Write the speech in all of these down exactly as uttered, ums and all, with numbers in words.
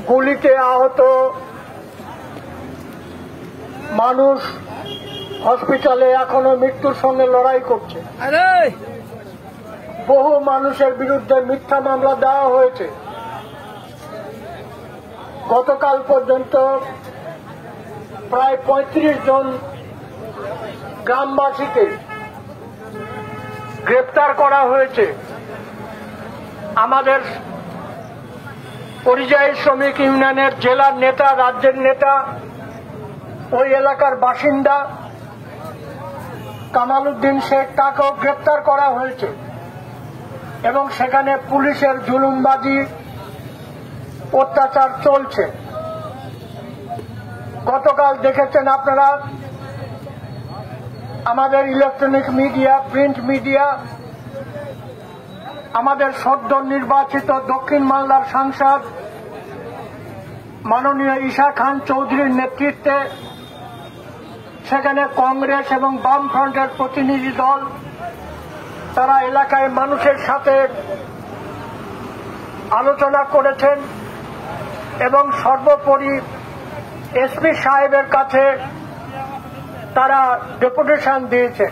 গুলিতে আহত মানুষ হসপিটালে এখনো মৃত্যুর সঙ্গে লড়াই করছে। বহু মানুষের বিরুদ্ধে মিথ্যা মামলা দেওয়া হয়েছে। গতকাল পর্যন্ত প্রায় পঁয়ত্রিশ জন গ্রামবাসীকে গ্রেপ্তার করা হয়েছে। আমাদের পরিযায়ী শ্রমিক ইউনিয়নের জেলার নেতা, রাজ্যের নেতা, ওই এলাকার বাসিন্দা কামাল উদ্দিন শেখ, তাকেও গ্রেপ্তার করা হয়েছে এবং সেখানে পুলিশের জুলুমবাজি, অত্যাচার চলছে। গতকাল দেখেছেন আপনারা আমাদের ইলেকট্রনিক মিডিয়া, প্রিন্ট মিডিয়া, আমাদের সদ্য নির্বাচিত দক্ষিণ মালদার সাংসদ মাননীয় ঈশা খান চৌধুরীর নেতৃত্বে সেখানে কংগ্রেস এবং বামফ্রন্টের প্রতিনিধি দল তারা এলাকায় মানুষের সাথে আলোচনা করেছেন এবং সর্বোপরি এসপি সাহেবের কাছে তারা ডেপুটেশন দিয়েছে।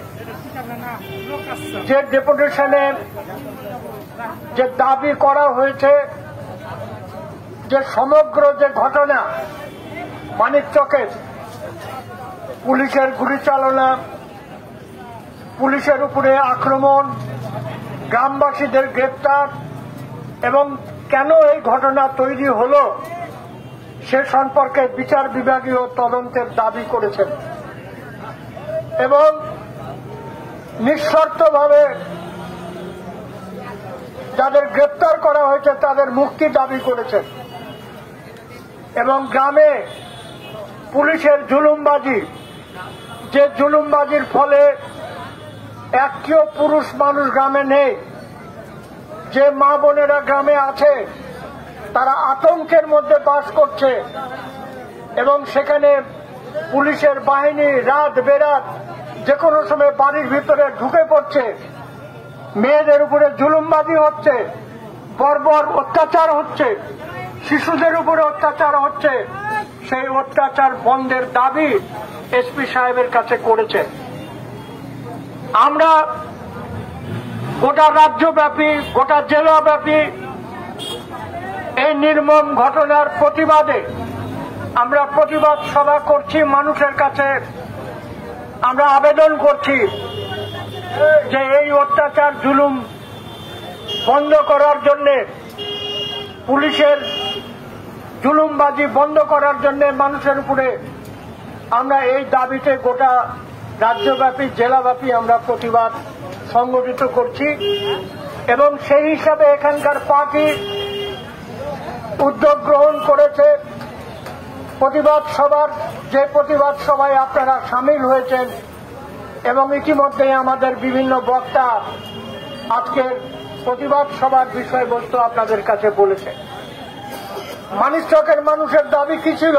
যে ডেপুটেশনে যে দাবি করা হয়েছে যে সমগ্র যে ঘটনা মানিকচকের পুলিশের গুলিচালনা, পুলিশের উপরে আক্রমণ, গ্রামবাসীদের গ্রেপ্তার এবং কেন এই ঘটনা তৈরি হল সে সম্পর্কে বিচার বিভাগীয় তদন্তের দাবি করেছেন এবং নিঃশর্তভাবে যাদের গ্রেপ্তার করা হয়েছে তাদের মুক্তি দাবি করেছেন এবং গ্রামে পুলিশের জুলুমবাজি, যে জুলুমবাজির ফলে একটিও পুরুষ মানুষ গ্রামে নেই, যে মা বোনেরা গ্রামে আছে তারা আতঙ্কের মধ্যে বাস করছে এবং সেখানে পুলিশের বাহিনী রাত বেরাত যে কোনো সময় বাড়ির ভিতরে ঢুকে পড়ছে, মেয়েদের উপরে জুলুমবাজি হচ্ছে, বর্বর অত্যাচার হচ্ছে, শিশুদের উপরে অত্যাচার হচ্ছে। সেই অত্যাচার বন্ধের দাবি এসপি সাহেবের কাছে করেছে। আমরা গোটা রাজ্যব্যাপী, গোটা জেলাব্যাপী এই নির্মম ঘটনার প্রতিবাদে আমরা প্রতিবাদ সভা করছি। মানুষের কাছে আমরা আবেদন করছি যে এই অত্যাচার জুলুম বন্ধ করার জন্য, পুলিশের জুলুমবাজি বন্ধ করার জন্য মানুষের উপরে আমরা এই দাবিতে গোটা রাজ্যব্যাপী, জেলাব্যাপী আমরা প্রতিবাদ সংগঠিত করছি এবং সেই হিসাবে এখানকার পার্টি উদ্যোগ গ্রহণ করেছে প্রতিবাদ সভার, যে প্রতিবাদ সভায় আপনারা সামিল হয়েছেন এবং ইতিমধ্যে আমাদের বিভিন্ন বক্তা আজকের প্রতিবাদ সভার বিষয়বস্তু আপনাদের কাছে বলেছে। মানিকচকের মানুষের দাবি কি ছিল?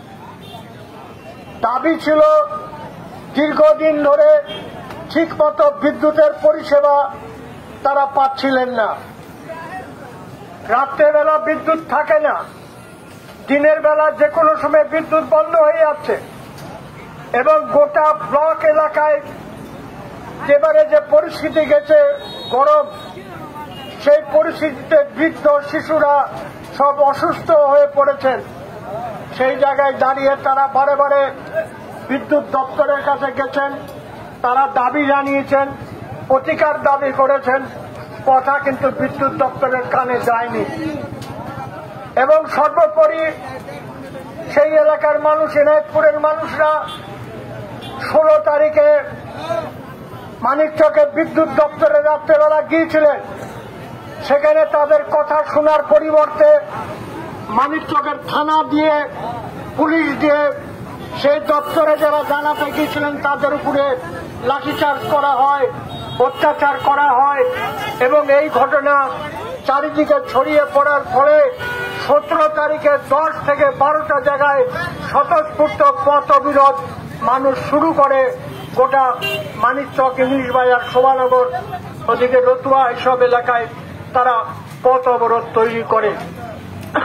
দাবি ছিল দীর্ঘদিন ধরে ঠিকমতো বিদ্যুতের পরিষেবা তারা পাচ্ছিলেন না। রাত্রেবেলা বিদ্যুৎ থাকে না, দিনের বেলা যে কোনো সময় বিদ্যুৎ বন্ধ হয়ে যাচ্ছে এবং গোটা ব্লক এলাকায় এবারে যে পরিস্থিতি গেছে গরম, সেই পরিস্থিতিতে বৃদ্ধ শিশুরা সব অসুস্থ হয়ে পড়েছেন। সেই জায়গায় দাঁড়িয়ে তারা বারে বারে বিদ্যুৎ দপ্তরের কাছে গেছেন, তারা দাবি জানিয়েছেন, প্রতিকার দাবি করেছেন, কথা কিন্তু বিদ্যুৎ দপ্তরের কানে যায়নি। এবং সর্বোপরি সেই এলাকার মানুষ, এনায়তপুরের মানুষরা ষোলো তারিখে মানিকচকে বিদ্যুৎ দপ্তরে রাত্রেবেলা গিয়েছিলেন। সেখানে তাদের কথা শোনার পরিবর্তে মানিকচকের থানা দিয়ে, পুলিশ দিয়ে সেই দপ্তরে যারা জানাতে গিয়েছিলেন তাদের উপরে লাঠিচার্জ করা হয়, অত্যাচার করা হয় এবং এই ঘটনা চারিদিকে ছড়িয়ে পড়ার ফলে সতেরো তারিখে দশ থেকে বারোটা জায়গায় স্বতঃস্ফূর্ত পথ অবরোধ মানুষ শুরু করে। গোটা মানিকচক, ইংলিশ বাজার, শোভানগর, ওদিকে রতুয়া, এইসব এলাকায় তারা পথ অবরোধ তৈরি করে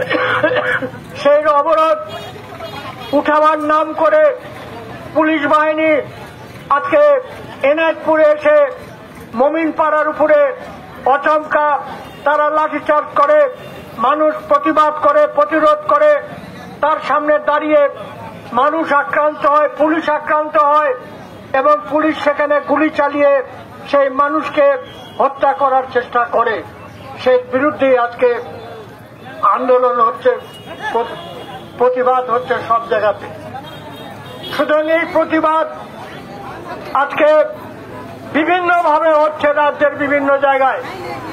সেই অবরোধ উঠাবার নাম করে পুলিশ বাহিনী আজকে এনায়েতপুরে এসে মমিন পাড়ার উপরে অচমকা তারা লাঠিচার্জ করে, মানুষ প্রতিবাদ করে, প্রতিরোধ করে, তার সামনে দাঁড়িয়ে মানুষ আক্রান্ত হয়, পুলিশ আক্রান্ত হয় এবং পুলিশ সেখানে গুলি চালিয়ে সেই মানুষকে হত্যা করার চেষ্টা করে। সেই বিরুদ্ধে আজকে আন্দোলন হচ্ছে, প্রতিবাদ হচ্ছে সব জায়গাতে। সুতরাং এই প্রতিবাদ আজকে বিভিন্নভাবে হচ্ছে রাজ্যের বিভিন্ন জায়গায়।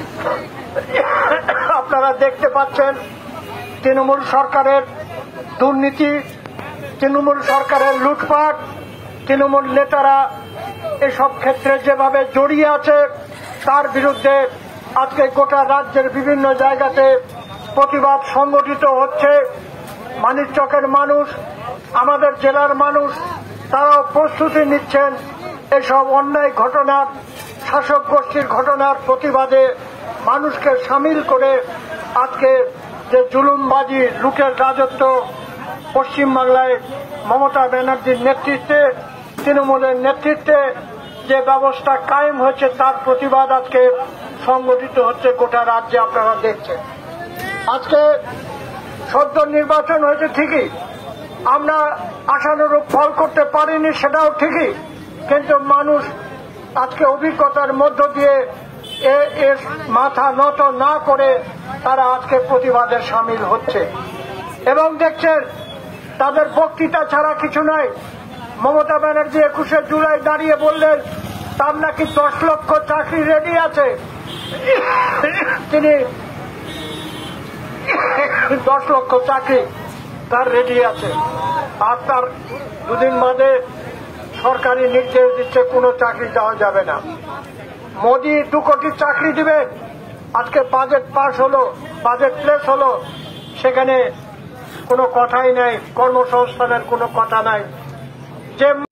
আপনারা দেখতে পাচ্ছেন তৃণমূল সরকারের দুর্নীতি, তৃণমূল সরকারের লুটপাট, তৃণমূল নেতারা এসব ক্ষেত্রে যেভাবে জড়িয়ে আছে তার বিরুদ্ধে আজকে গোটা রাজ্যের বিভিন্ন জায়গাতে প্রতিবাদ সংগঠিত হচ্ছে। মানিকচকের মানুষ, আমাদের জেলার মানুষ, তারাও প্রস্তুতি নিচ্ছেন এসব অন্যায় ঘটনার, শাসক গোষ্ঠীর ঘটনার প্রতিবাদে মানুষকে সামিল করে আজকে যে জুলুমবাজি, লুটের রাজত্ব পশ্চিমবাংলায় মমতা ব্যানার্জির নেতৃত্বে, তৃণমূলের নেতৃত্বে যে ব্যবস্থা কায়েম হয়েছে তার প্রতিবাদ আজকে সংগঠিত হচ্ছে গোটা রাজ্যে। আপনারা দেখছেন আজকে সদ্য নির্বাচন হয়েছে ঠিকই, আমরা আশানুরূপ ফল করতে পারিনি, সেটাও ঠিকই, কিন্তু মানুষ আজকে অভিজ্ঞতার মধ্য দিয়ে এর মাথা নত না করে তারা আজকে প্রতিবাদে সামিল হচ্ছে এবং দেখছেন তাদের বক্তৃতা ছাড়া কিছু নাই। মমতা ব্যানার্জি একুশে জুলাই দাঁড়িয়ে বললেন তার নাকি দশ লক্ষ চাকরি রেডি আছে, তিনি দশ লক্ষ চাকরি তার রেডি আছে, আর তার দুদিন বাদে সরকারি নির্দেশ দিচ্ছে কোনো চাকরি দেওয়া যাবে না। মোদি দু কোটি চাকরি দিবেন, আজকে বাজেট পাস হলো, বাজেট প্লেস হলো, সেখানে কোনো কথাই নাই, কর্মসংস্থানের কোনো কথা নাই। যে